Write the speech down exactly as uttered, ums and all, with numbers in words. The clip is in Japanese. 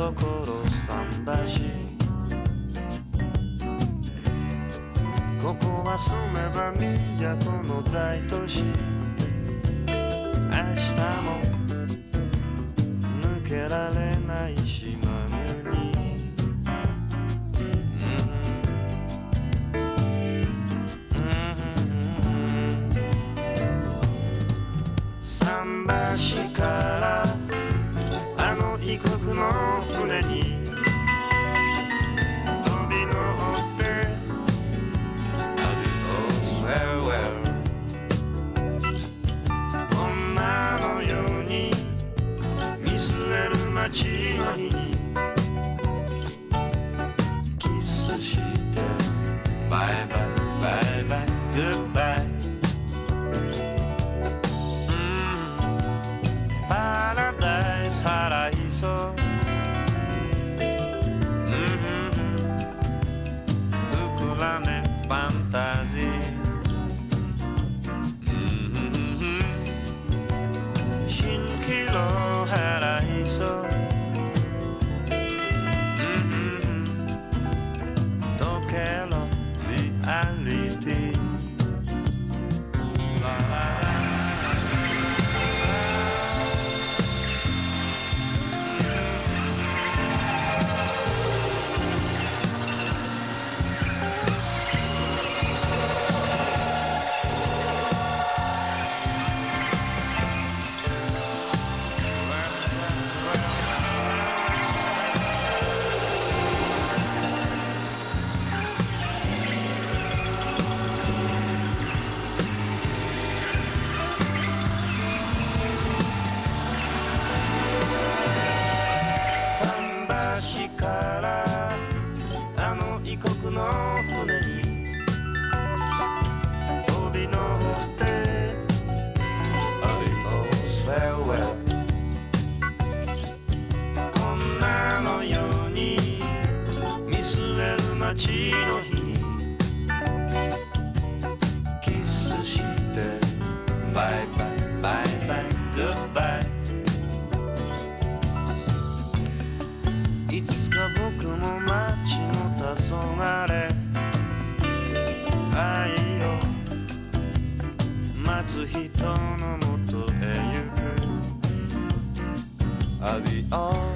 所桟橋、ここは住めば都の大都市、明日も抜けられない島国、桟橋からあの異国の船に飛び乗って Adios farewell、 女のように見据える街の日にキスしてバイバイバイバイグッバイ、パラダイス払いそう、膨らめファンタジー、蜃気楼払いそう、溶けろリアリティ、桟橋からあの異国の船に飛び乗って Adios farewell、 女のように見据える街の日にキスしてバイバイバイバイグッバイ、いつか僕も街の黄昏、愛を待つ人のもとへ行く。 Adios